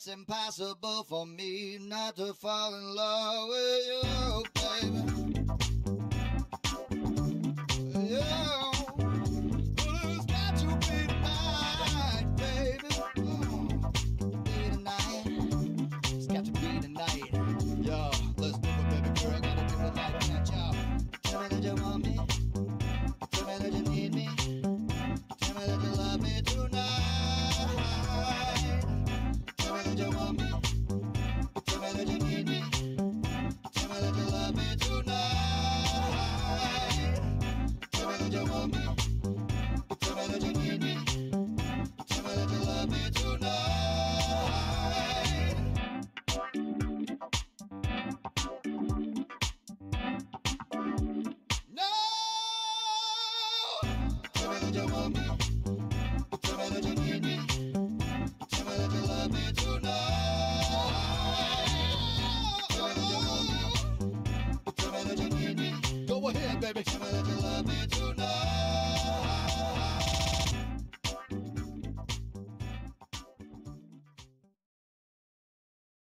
it's impossible for me not to fall in love with you, baby. Yeah. Well, it's got to be tonight, baby. Be tonight. It's got to be tonight. Yo, let's do it, baby girl. Gotta do it like that, y'all. Tell me that you want me. Tell me that you need me. Tell me that you love me tonight. Tell me that you want me. Tell me that you need me. Tell me that you love me tonight. Tell me that you want me. Tell me that you need me. Tell me that you love me tonight. No! Tell me that you want me.